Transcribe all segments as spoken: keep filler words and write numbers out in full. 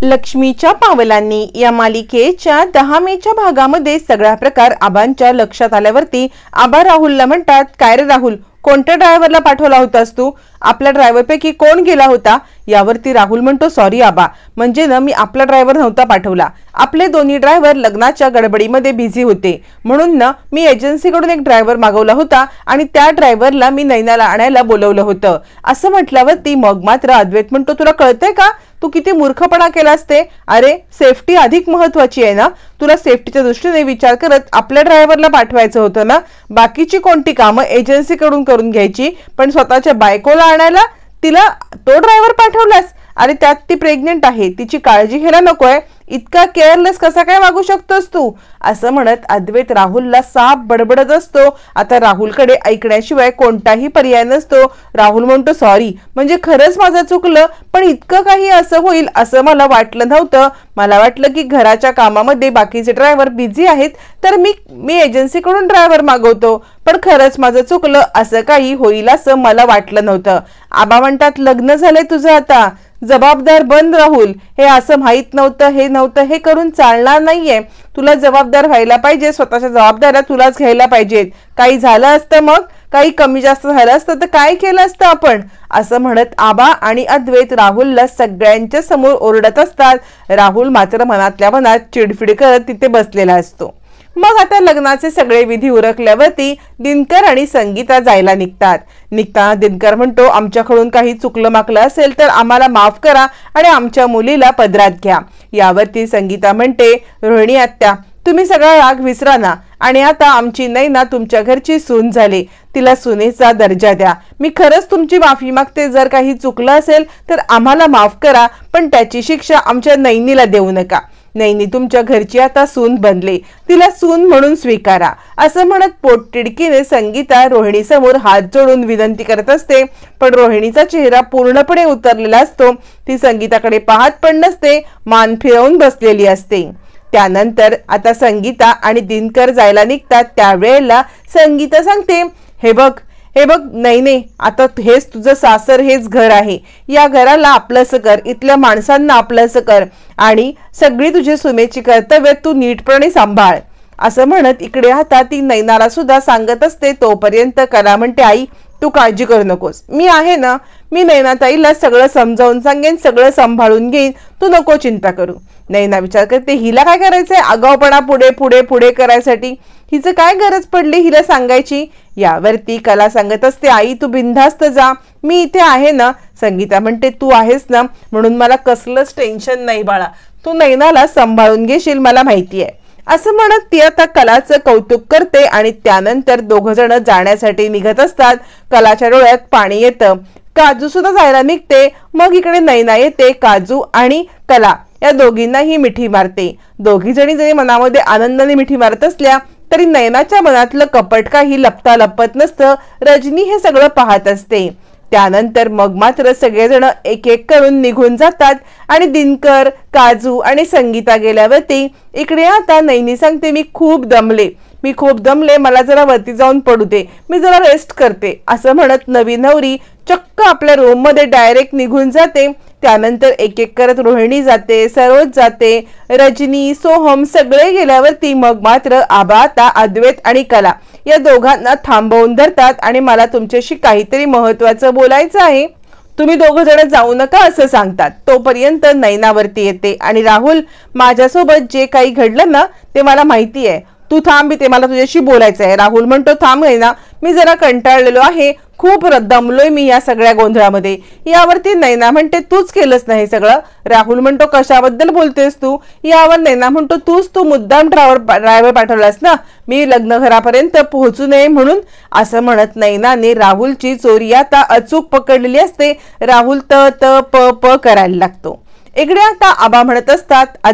लक्ष्मीच्या पावलांनी या मालिकेच्या दहा मेच्या भागामध्ये सगळा प्रकार आबांच्या लक्षात आल्यावरती आबा राहुलला म्हणतात, काय रे राहुल, कोणत्या ड्रायव्हरला पाठवला होतास तू? आपल्या ड्रायव्हर पैकी कोण गेला होता? यावरती राहुल म्हणतो, सॉरी आबा, म्हणजे ना मी आपला ड्रायव्हर नव्हता पाठवला. आपले दोन्ही ड्रायव्हर लग्नाच्या गडबडीमध्ये बिझी होते, म्हणून ना मी एजन्सीकडून एक ड्रायव्हर मागवला होता आणि त्या ड्रायव्हरला मी नैनाला आणायला बोलवलं होतं. असं म्हटल्यावरती मग मात्र अद्वैत म्हणतो, तुला कळतंय का तू किती मूर्खपणा केलास ते? अरे सेफ्टी अधिक महत्वाची आहे ना. तुला सेफ्टीच्या दृष्टीने विचार करत आपल्या ड्रायव्हरला पाठवायचं होतं ना. बाकीची कोणती कामं एजन्सीकडून करून घ्यायची, पण स्वतःच्या बायकोला आणायला तिला तो ड्रायव्हर पाठवलास. अरे त्यात ती प्रेग्नेंट आहे, तिची काळजी घ्यायला नकोय? इतका केअरलेस कसा काय वागू शकतोस तू? असं म्हणत अद्वैत राहुलला साफ बडबडत असतो. आता राहुलकडे ऐकण्याशिवाय कोणताही पर्याय नसतो. राहुल म्हणतो, सॉरी, म्हणजे खरंच माझं चुकलं, पण इतकं काही असं होईल असं मला वाटलं नव्हतं. मला वाटलं की घराच्या कामामध्ये बाकीचे ड्रायव्हर बिझी आहेत तर मी मी एजन्सीकडून ड्रायव्हर मागवतो, पण खरंच माझं चुकलं, असं काही होईल असं मला वाटलं नव्हतं. आबा म्हणतात, लग्न झालंय तुझं आता, जबाबदार बन राहुल. हे असं माहित नव्हतं, हे नव्हतं, हे करून चालणार नाहीये. तुला जबाबदार व्हायला पाहिजे, स्वतःच्या जबाबदाऱ्या तुलाच घ्यायला पाहिजेत. काही झालं असतं, मग काही कमी जास्त झालं असतं तर काय केलं असतं आपण? असं म्हणत आबा आणि अद्वैत राहुलला सगळ्यांच्या समोर ओरडत असतात. राहुल मात्र मनातल्या मनात चिडफिड करत तिथे बसलेला असतो. मग आता लग्नाचे सगळे विधी उरकल्यावरती दिनकर आणि संगीता जायला निघतात. निघताना दिनकर म्हणतो, आमच्याकडून काही चुकलं माकलं असेल तर आम्हाला माफ करा आणि आमच्या मुलीला पदरात घ्या. यावरती संगीता म्हणते, रोहिणी आत्या, तुम्ही सगळा राग विसरा ना, आणि आता आमची नैना तुमच्या घरची सून झाली, तिला सुनेचा दर्जा द्या. मी खरंच तुमची माफी मागते, जर काही चुकलं असेल तर आम्हाला माफ करा, पण त्याची शिक्षा आमच्या नैनीला देऊ नका. नैनी तुमच्या घरची आता सून बनले, तिला सून म्हणून स्वीकारा. असं म्हणत पोटतिडकीने संगीता रोहिणी समोर हात जोडून विनंती करत असते, पण रोहिणीचा चेहरा पूर्णपणे उतरलेला असतो. ती संगीताकडे पाहत पण नसते, मान फिरवून बसलेली असते. त्यानंतर आता संगीता आणि दिनकर जायला निघतात. त्यावेळेला संगीता सांगते, हे बघ हे बघ नैने, आता हेच तुझं सासर, हेच घर आहे. या घराला आपलंसं कर, इथल्या माणसांना आपलंसं कर, आणि सगळी तुझी सुनेची कर्तव्य तू नीटपणे सांभाळ. असं म्हणत इकडे आता ती नैनाला सुद्धा सांगत असते. तोपर्यंत कला म्हणते, आई तू काळजी करू नकोस, मी आहे ना, मी नैनाताईला सगळं समजावून सांगेन, सगळं सांभाळून घेईन, तू नको चिंता करू. नैना विचार करते, हिला काय करायचंय आगाऊपणा पुढे पुढे पुढे करायसाठी? हिचं काय गरज पडली हिला सांगायची? यावरती कला सांगत असते, आई तू बिनधास्त जा, मी इथे आहे ना. संगीता म्हणते, तू आहेस ना, म्हणून मला कसलंच टेन्शन नाही बाळा, तू नैनाला सांभाळून घेशील, मला माहिती आहे. असं म्हणत ती आता कलाचं कौतुक करते आणि त्यानंतर दोघ जण जाण्यासाठी निघत असतात. कलाच्या डोळ्यात पाणी येतं. काजू सुद्धा जायला निघते. मग इकडे नैना येते. काजू आणि कला या दोघींनाही मिठी मारते. दोघी जणी जरी मनामध्ये आनंदाने मिठी मारत असल्या तरी नैनाच्या मनातलं कपट काही लपता लपत नसतं. रजनी हे सगळं पाहत असते. त्यानंतर मग मात्र सगळेजण एक एक करून निघून जातात आणि दिनकर, काजू आणि संगीता गेल्यावरती इकडे आता नैनी सांगते, मी खूप दमले मी खूप दमले मला जरा वरती जाऊन पडू दे, मी जरा रेस्ट करते. असं म्हणत नवी नवरी चक्क आपल्या रूम मध्ये डायरेक्ट निघून जाते. त्यानंतर एक एक करत रोहिणी जाते, सरोज जाते, रजनी, सोहम सगळे गेल्यावरती मग मात्र आबा आता अद्वैत आणि कला या दोघांना थांबवून धरतात आणि मला तुमच्याशी काहीतरी महत्वाचं बोलायचं आहे, तुम्ही दोघ जण जाऊ नका असं सांगतात. तोपर्यंत नैनावरती येते आणि राहुल, माझ्यासोबत जे काही घडलं ना ते मला माहिती आहे, तू थांब, ते मला तुझ्याशी बोलायचं आहे. राहुल म्हणतो, थांब नैना, मी जरा कंटाळलेलो आहे, खूप दमलोय मी या सगळ्या गोंधळामध्ये. यावरती नैना म्हणते, तूच केलंस ना हे सगळं? राहुल म्हणतो, कशाबद्दल बोलतेस तू? यावर नैना म्हणतो, तूच तू मुद्दाम ड्रायव्हर ड्रायव्हर पाठवलास ना, मी लग्न घरापर्यंत पोहोचू नये म्हणून. असं म्हणत नैनाने राहुलची चोरी आता अचूक पकडलेली असते. राहुल त त प प करायला लागतो. इकडे आता आबा म्हणत असतात, अद्वैत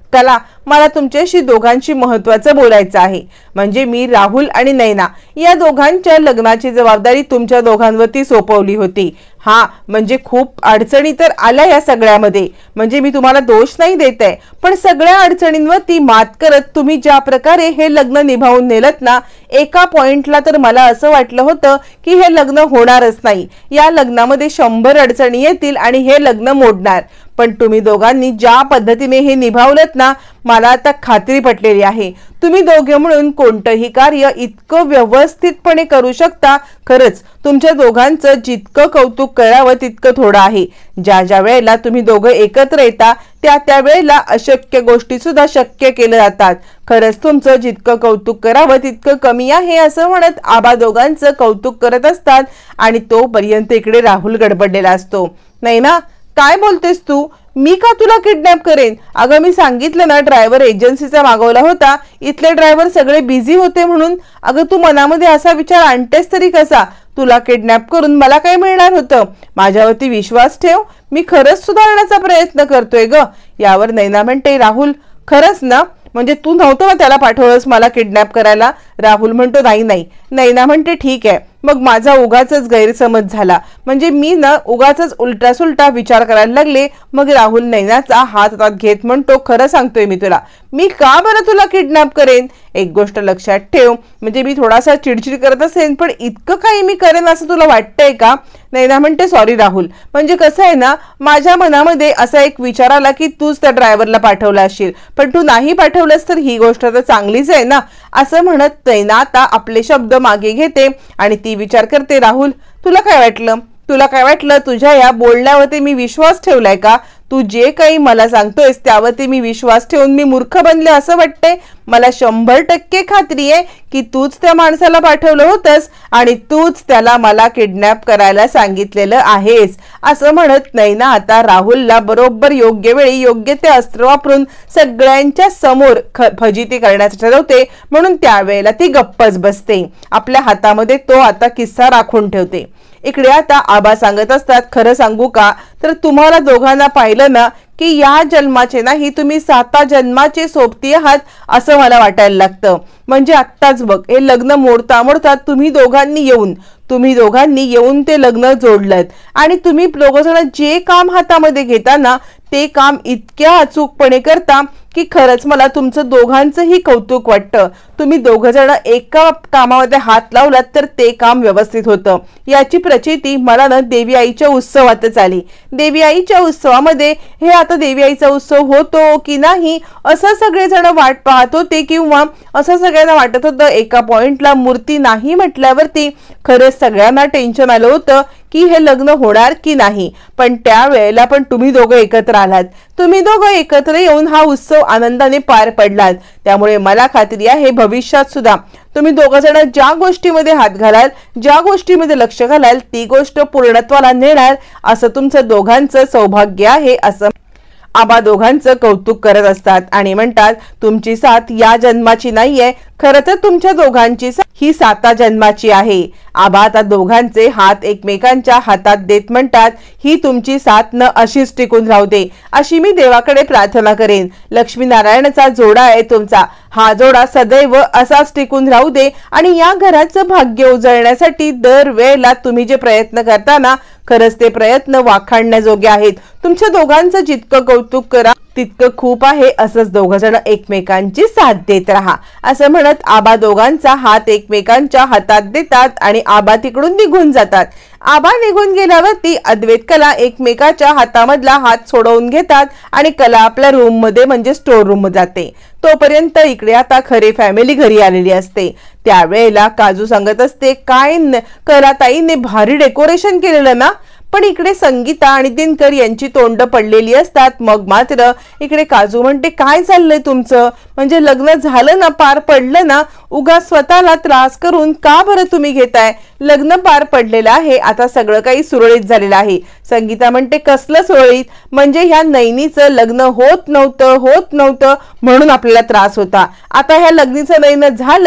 कला, मला तुमच्याशी दोघांशी महत्त्वाचं बोलायचं आहे. म्हणजे मी राहुल आणि नैना या दोघांच्या लग्नाची जबाबदारी तुमच्या दोघांवरती सोपवली होती. हा म्हणजे खूप अडचणी तर आल्या या सगळ्यामध्ये, म्हणजे मी तुम्हाला दोष नाही देत आहे, पण सगळ्या अडचणींवरती मात करत तुम्ही ज्या प्रकारे हे लग्न निभावून नेलत ना, एका पॉइंटला तर मला असं वाटलं होतं की हे लग्न होणारच नाही, या लग्नामध्ये शंभर अडचणी येतील आणि हे लग्न मोडणार. पण तुम्ही दोघांनी ज्या पद्धतीने हे निभावलत ना, मला आता खात्री पटलेली आहे तुम्ही दोघे म्हणून कोणतंही कार्य इतकं व्यवस्थितपणे करू शकता. खरंच तुमच्या दोघांचं जितकं कौतुक करावं तितकं थोडं आहे. ज्या ज्या वेळेला तुम्ही दोघं एकत्र येता त्या त्या वेळेला अशक्य गोष्टी सुद्धा शक्य केल्या जातात. खरंच तुमचं जितकं कौतुक करावं तितकं कमी आहे असं म्हणत आबा दोघांचं कौतुक करत असतात. आणि तोपर्यंत इकडे राहुल गडबडलेला असतो. नाही ना, काय बोलतेस तू? मी का तुला किडनॅप करेन? अगं मी सांगितलं ना ड्रायव्हर एजन्सीचा मागवला होता, इथले ड्रायव्हर सगळे बिझी होते म्हणून. अगं तू मनामध्ये असा विचार आणतेस तरी कसा? तुला किडनॅप करून मला काय मिळणार होतं? माझ्यावरती विश्वास ठेव, मी खरंच सुधारण्याचा प्रयत्न करतोय ग. यावर नैना म्हणते, राहुल खरंच ना, म्हणजे तू नव्हतं ना त्याला पाठवलंस मला किडनॅप करायला? राहुल म्हणतो, नाही नाही. नैना म्हणते, ठीक आहे, मग माझा उगाचच गैरसमज झाला, म्हणजे मी ना उगाचच उलटा सुलटा विचार करायला लागले. मग राहुल नैनाचा हात हातात घेत म्हणतो, खरं सांगतोय मी तुला, मी का बरं तुला किडनॅप करेन? एक गोष्ट लक्षात ठेव, म्हणजे मी थोडासा चिडचिड करत असेन, पण इतकं काही मी करेन असं तुला वाटतंय का? नैना म्हणते, सॉरी राहुल, म्हणजे कसं आहे ना, माझ्या मनामध्ये असा एक विचार आला की तूच त्या ड्रायव्हरला पाठवला असशील, पण तू नाही पाठवलंस तर ही गोष्ट तर चांगलीच आहे ना. असं म्हणत नैना आता आपले शब्द मागे घेते आणि ती विचार करते, राहुल तुला काय वाटलं? तुला काय वाटलं तुझ्या या बोलण्यावरती मी विश्वास ठेवलाय का? तू जे काही मला सांगतोयस त्यावरती मी विश्वास ठेवून मी मूर्ख बनले असं वाटतंय? मला शंभर टक्के खात्री आहे की तूच त्या माणसाला पाठवलं होतंस आणि तूच त्याला मला किडनॅप करायला सांगितलेलं आहेस. असं म्हणत नैना आता राहुलला बरोबर योग्य वेळी योग्य ते अस्त्र वापरून सगळ्यांच्या समोर फजिती करण्याचं ठरवते. म्हणून त्यावेळेला ती गप्पच बसते, आपल्या हातामध्ये तो आता किस्सा राखून ठेवते. इकडे आता आबा सांगत असतात, खरं सांगू का, तर तुम्हाला दोघांना पाहिलं ना की या जन्माचे नाही तुम्ही साता जन्माचे सोबती आहात असं मला वाटायला लागतं. म्हणजे आत्ताच बघ, हे लग्न मोडता मोडता तुम्ही दोघांनी येऊन तुम्ही दोघांनी येऊन ते लग्न जोडलं आणि तुम्ही दोघंजण जे काम हातामध्ये घेता ना ते काम इतक्या अचूकपणे करता की खरंच मला तुमचं दोघांचंही कौतुक वाटतं. तुम्ही दोघं जण एका कामामध्ये हात लावलात तर ते काम व्यवस्थित होतं. याची प्रचिती मला ना देवी आईच्या उत्सवातच आली. देवी आईच्या उत्सवामध्ये हे आता देवी आईचा उत्सव होतो की नाही असं सगळेजण वाट पाहत होते, किंवा असं सगळ्यांना वाटत होतं एका पॉइंटला मूर्ती नाही म्हटल्यावरती खरंच सगळ्यांना टेन्शन आलं होतं की हे लग्न होणार की नाही. पण त्यावेळेला पण तुम्ही दोघं एकत्र आलात, तुम्ही दोघं एकत्र येऊन हा उत्सव आनंदाने पार पडलात. त्यामुळे मला खात्री आहे भविष्यात सुद्धा तुम्ही दोघं जण ज्या गोष्टीमध्ये हात घालाल, ज्या गोष्टीमध्ये लक्ष घालाल, ती गोष्ट पूर्णत्वाला नेणार असं तुमचं दोघांचं सौभाग्य आहे. असं आबा दोघांचं कौतुक करत असतात आणि म्हणतात, तुमची साथ या जन्माची नाहीये, खरं तर तुमच्या दोघांची ही साता जन्माची आहे. आबा आता दोघांचे हात एकमेकांच्या हातात देत म्हणतात, ही तुमची साथ न अशीच टिकून राहू दे अशी मी देवाकडे प्रार्थना करेन. लक्ष्मीनारायणाचा जोडा आहे तुमचा, हा जोडा सदैव असाच टिकून राहू दे आणि या घराचं भाग्य उजळण्यासाठी दरवेळेला तुम्ही जे प्रयत्न करता ना, खरंच ते प्रयत्न वाखाणण्याजोगे आहेत. तुमच्या दोघांचं जितकं कौतुक करा तितकं खूप आहे. असंच दोघं जण एकमेकांची साथ देत राहा. असं म्हणत आबा दोघांचा हात एकमेकांच्या हातात देतात आणि आबा तिकडून निघून जातात. आबा निघून गेल्यावरती अद्वैत कला एकमेकाच्या हातामधला हात सोडवून घेतात आणि कला आपल्या रूम मध्ये म्हणजे स्टोर रूम जाते. तोपर्यंत इकडे आता खरी फॅमिली घरी आलेली असते. त्यावेळेला काजू सांगत असते, काय कलाताईने भारी डेकोरेशन केलेलं ना. पण इकडे संगीता आणि दिनकर यांची तोंड पडलेली असतात. मग मात्र इकडे काजू म्हणते, काय चाललंय तुमचं? म्हणजे लग्न झालं ना, पार पडलं ना, उगा स्वतःला त्रास करून का बरं तुम्ही घेताय? लग्न पार पडलेलं आहे, आता सगळं काही सुरळीत झालेलं आहे. संगीता म्हणते, कसलं सुरळीत? म्हणजे ह्या नैनीचं लग्न होत नव्हतं होत नव्हतं म्हणून आपल्याला त्रास होता. आता ह्या लग्नीचं लग्न झालंय,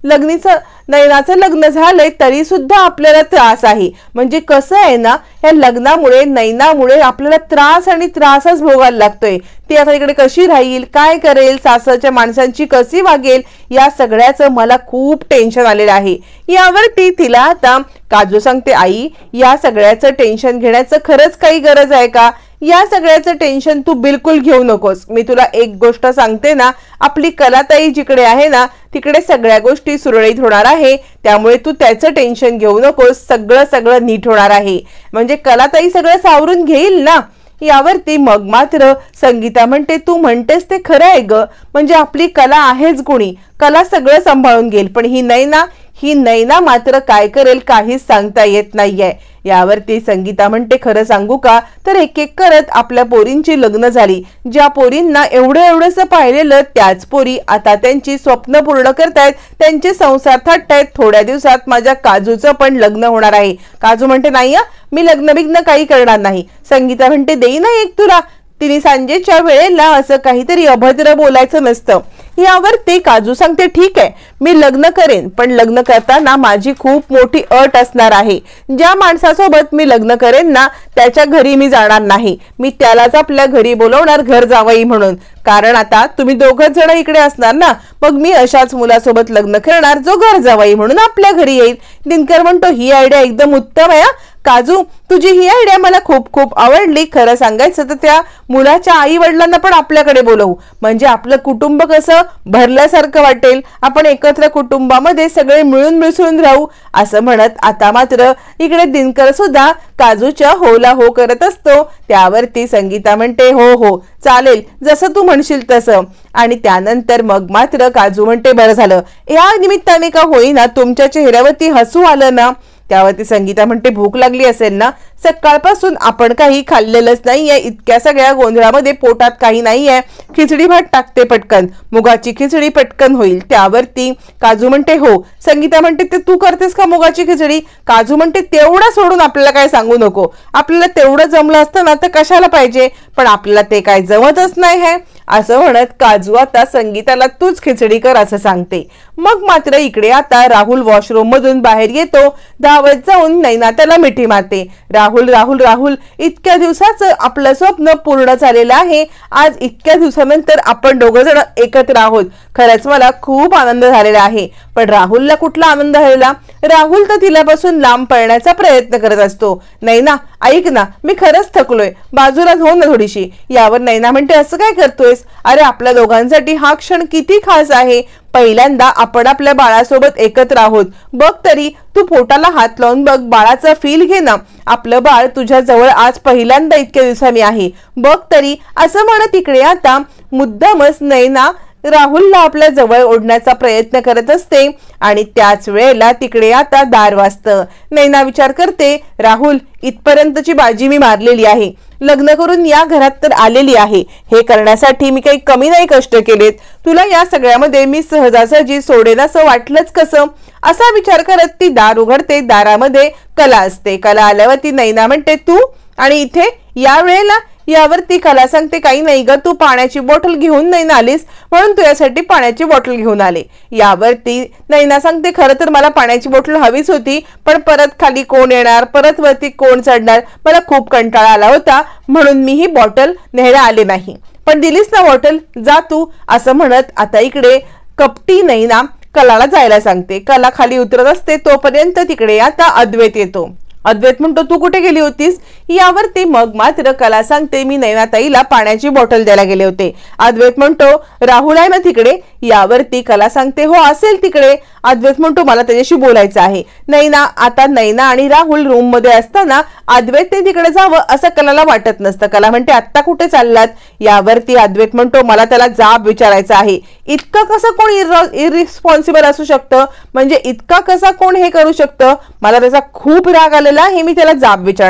लग्नीचं नैनाचं लग्न झालंय तरी सुद्धा आपल्याला त्रास आहे. म्हणजे कसं आहे ना, या लग्नामुळे नैनामुळे आपल्याला त्रास आणि त्रासच भोगायला लागतोय. ती आता इकडे कशी राहील, काय करेल, सासरच्या माणसांची कशी वागेल, या सगळ्याचं मला खूप टेन्शन आलेलं आहे. यावरती तिला आता काजू सांगते, आई या सगळ्याचं टेन्शन घेण्याचं खरंच काही गरज आहे का? या सगळ्याचं टेन्शन तू बिलकुल घेऊ नकोस. मी तुला एक गोष्ट सांगते ना, आपली कलाताई जिकडे आहे ना तिकडे सगळ्या गोष्टी सुरळीत होणार आहे. त्यामुळे तू त्याचं टेन्शन घेऊ नकोस. सगळं सगळं नीट होणार आहे. म्हणजे कलाताई सगळं सावरून घेईल ना. यावरती मग मात्र संगीता म्हणते, तू म्हणतेस ते खरं आहे ग. म्हणजे आपली कला आहेच गुणी, कला सगळं सांभाळून घेईल. पण ही नैना ही नैना मात्र काय करेल काहीच सांगता येत नाहीये. यावरती संगीता म्हणते, खरं सांगू का, तर एक एक करत आपल्या पोरींची लग्न झाली. ज्या पोरींना एवढं एवढंसं पाहिलेलं त्याच पोरी आता त्यांची स्वप्न पूर्ण करतायत, त्यांचे संसार थाटतायत. थोड्या दिवसात माझ्या काजूचं पण लग्न होणार आहे. काजू म्हणते, नाही मी लग्न बिग्न काही करणार नाही. संगीता म्हणते, देई ना एक तुला. तिने सांजेच्या वेळेला असं काहीतरी अभद्र बोलायचं नसतं. यावर ते काजू सांगते, ठीक आहे मी लग्न करेन, पण लग्न करताना माझी खूप मोठी अट असणार आहे. ज्या माणसासोबत मी लग्न करेन ना त्याच्या घरी मी जाणार नाही. मी त्यालाच आपल्या घरी बोलवणार घर जावई म्हणून. कारण आता तुम्ही दोघच जण इकडे असणार ना, मग मी अशाच मुलासोबत लग्न करणार जो घर जावई म्हणून आपल्या घरी येईल. दिनकर म्हणतो, ही आयडिया एकदम उत्तम आहे काजू, तुझी ही आयडिया मला खूप खूप आवडली. खरं सांगायचं तर त्या मुलाच्या आई वडिलांना पण आपल्याकडे बोलवू, म्हणजे आपलं कुटुंब कसं भरल्यासारखं वाटेल. आपण एकत्र कुटुंबामध्ये सगळे मिळून मिसळून राहू. असं म्हणत आता मात्र इकडे दिनकर सुद्धा काजूच्या होला हो करत असतो. त्यावरती संगीता म्हणते, हो हो चालेल, जसं तू म्हणशील तसं. आणि त्यानंतर मग मात्र काजू म्हणते, बरं झालं या निमित्ताने का होईना तुमच्या चेहऱ्यावरती हसू आलं ना. त्यावरती संगीता म्हणते, भूक लागली असेल ना, सकाळपासून आपण काही खाल्लेलंच नाहीये. इतक्या सगळ्या गोंधळामध्ये पोटात काही नाहीये. खिचडी भात टाकते पटकन, मुगाची खिचडी पटकन होईल. त्यावरती काजू म्हणते, हो. संगीता म्हणते, ते तू करतेस का मुगाची खिचडी? काजू म्हणते, तेवढं सोडून आपल्याला काय सांगू नको. आपल्याला तेवढं जमलं असतं ना तर कशाला पाहिजे, पण आपल्याला ते काय जमतच नाही आहे. असं म्हणत काजू आता संगीताला तूच खिचडी कर असं सांगते. मग मात्र इकडे आता राहुल वॉशरूम मधून बाहेर येतो. धावत जाऊन नैना त्याला मिठी मारते. राहुल राहुल राहुल इतक्या दिवसाचं आपलं स्वप्न पूर्ण झालेलं आहे. आज इतक्या दिवसानंतर आपण दोघं जण एकत्र आहोत. खरंच मला खूप आनंद झालेला आहे. पण राहुलला कुठला आनंद झालेला? राहुल तर तिलापासून लांब पळण्याचा प्रयत्न करत असतो. नैना ऐक ना, मी खरंच थकलोय, बाजूला हो ना थोडीशी. यावर नैना म्हणते, असं काय करतोयस? अरे आपल्या दोघांसाठी हा क्षण किती खास आहे. पहिल्यांदा आपण आपल्या बाळासोबत एकत्र आहोत. बघ तरी, तू पोटाला हात लावून बघ, बाळाचा फील घे ना. आपलं बाळ तुझ्या जवळ आज पहिल्यांदा इतक्या दिवसांनी आहे. बघ तरी. असं म्हणत इकडे आता मुद्दामच नैना राहुलला आपल्या जवळ ओढण्याचा प्रयत्न करत असते. आणि त्याच वेळेला तिकडे आता दार वाजतं. नैना विचार करते, राहुल इथपर्यंतची बाजी मी मारलेली आहे. लग्न करून या घरात तर आलेली आहे. हे करण्यासाठी मी काही कमी नाही कष्ट केलेत. तुला या सगळ्यामध्ये मी सहजासहजी सोडेन असं वाटलंच कसं? असा विचार करत ती दार उघडते. दारामध्ये कला असते. कला आल्यावर ती नैना म्हणते, तू आणि इथे या वेळेला? यावरती कला सांगते, काही नाही ग, तू पाण्याची बॉटल घेऊन नैना आलीस म्हणून तुझ्यासाठी पाण्याची बॉटल घेऊन आले. यावरती नैना सांगते, खरं तर मला पाण्याची बॉटल हवीच होती, पण परत खाली कोण येणार, परत वरती कोण चढणार, मला खूप कंटाळा आला होता म्हणून मी ही बॉटल न्यायला आले नाही. पण दिलीस ना बॉटल, जा तू. असं म्हणत आता इकडे कपटी नैना कलाला जायला सांगते. कला खाली उतरत असते. तोपर्यंत तिकडे आता अद्वैत येतो. अद्वैत म्हणतो, तू कुठे गेली होतीस? यावरती मग मात्र कला सांगते, मी नैनाताईला पाण्याची बॉटल द्यायला गेले होते. अद्वैत म्हणतो, राहुल आहे ना तिकडे? यावरती कला सांगते, हो असेल तिकडे. अद्वैत म्हणतो, मला त्याच्याशी बोलायचं आहे. नैना आता नैना आणि राहुल रूम मध्ये असताना अद्वैतने तिकडे जावं असं कलाला वाटत नसतं. कला म्हणते, आत्ता कुठे चाललात? यावरती अद्वैत म्हणतो, मला त्याला जाब विचारायचा आहे. इतकं कसं कोण इररिस्पॉन्सिबल असू शकतं? म्हणजे इतका कसा कोण हे करू शकतं? मला त्याचा खूप राग आलेला आहे, मी त्याला जाब विचारणार.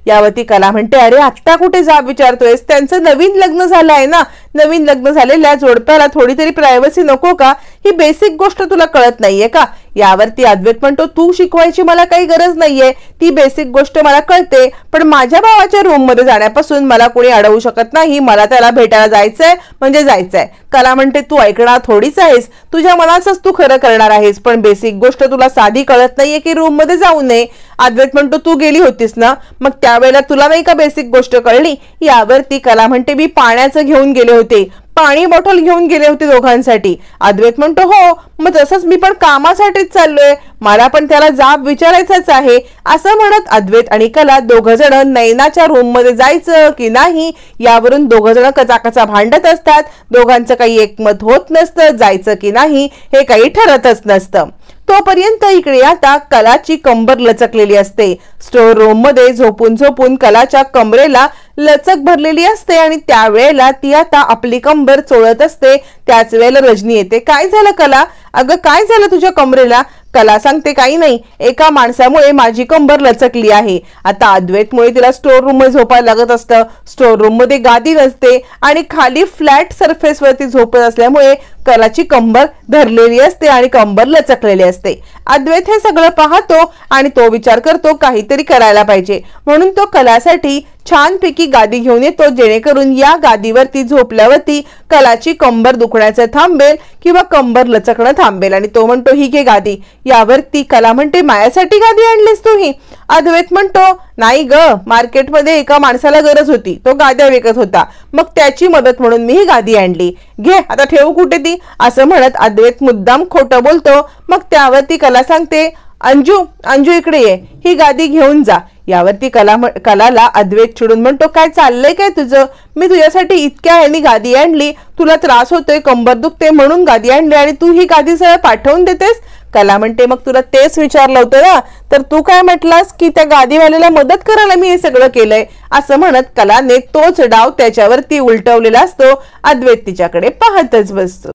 यावरती कला म्हणते, अरे आत्ता कुठे जाब विचारतोयस, त्यांचं नवीन लग्न झालं आहे ना, नवीन लग्न झालेल्या जोडप्याला थोडी तरी प्रायव्हसी नको का, ही बेसिक गोष्ट तुला कळत नाहीये का? यावरती अद्वैत म्हणतो, तू शिकवायची मला काही गरज नाहीये, ती बेसिक गोष्ट मला कळते, पण माझ्या भावाच्या रूम मध्ये जाण्यापासून मला कोणी अडवू शकत नाही, मला त्याला भेटायला जायचंय म्हणजे जायचंय. कला म्हणते, तू ऐकणार थोडीच आहेस, तुझ्या मनाचंच तू खरं करणार आहेस, पण बेसिक गोष्ट तुला साधी कळत नाहीये की रूम मध्ये जाऊ नये. अद्वैत म्हणतो, तू गेली होतीस ना, मग त्यावेळेला तुला नाही का बेसिक गोष्ट कळली? यावरती कला म्हणते, मी पाण्याचं घेऊन गेले होते, पाणी बॉटल घेऊन गेले होते दोघांसाठी. अद्वैत म्हणतो, हो मग तसंच मी पण कामासाठीच चाललोय, मला पण त्याला जाब विचारायचाच आहे. असं म्हणत अद्वैत आणि कला दोघ जण नैनाच्या रूम मध्ये जायचं की नाही यावरून दोघ जण कचाकचा भांडत असतात. दोघांचं काही एकमत होत नसतं, जायचं की नाही हे काही ठरतच नसतं. तोपर्यंत इकडे आता कलाची कंबर लचकलेली असते. स्टोर रूम मध्ये झोपून झोपून कलाच्या कमरेला लचक भरलेली असते आणि त्यावेळेला ती आता आपली कंबर चोळत असते. त्याच वेळेला रजनी येते. काय झालं कला? अगं काय झालं तुझ्या कमरेला? कला सांगते, काही नाही, एका माणसामुळे माझी कंबर लचकली आहे. आता अद्वैतमुळे तिला स्टोर रूम मध्ये झोपायला लागत असतं. स्टोर रूम मध्ये गादी नसते आणि खाली फ्लॅट सरफेस वरती झोपत असल्यामुळे कलाची कंबर धरलेली असते आणि कंबर लचकलेली असते. अद्वैत हे सगळं पाहतो आणि तो विचार करतो काहीतरी करायला पाहिजे, म्हणून तो कलासाठी छानपैकी गादी घेऊन येतो, जेणेकरून या गादीवरती झोपल्यावरती कलाची कंबर दुखण्याचं थांबेल किंवा कंबर लचकणं थांबेल. आणि तो म्हणतो, ही घे गादी. यावरती कला म्हणते, माझ्यासाठी गादी आणलीस तू ही? अद्वैत म्हणतो, नाही ग, मार्केटमध्ये एका माणसाला गरज होती, तो गाद्या विकत होता, मग त्याची मदत म्हणून मी ही गादी आणली, घे आता ठेवू कुठे ती? असं म्हणत अद्वैत मुद्दाम खोटं बोलतो. मग त्यावरती कला सांगते, अंजू अंजू इकडे ये, ही गादी घेऊन जा. यावरती कला कलाला अद्वैत चिडून म्हणतो, काय चाललंय काय तुझं? मी तुझ्यासाठी इतक्या ह्यानी गादी आणली, तुला त्रास होतोय, कंबर दुखते म्हणून गादी आणली आणि तू ही गादी सरळ पाठवून देतेस? कला म्हणते, मग तुला तेच विचारलं होतं ना, तर तू काय म्हटलास की त्या गादीवाल्याला मदत करायला मी हे सगळं केलंय. असं म्हणत कलाने तोच डाव त्याच्यावरती उलटवलेला असतो. अद्वैत तिच्याकडे पाहतच बसतो.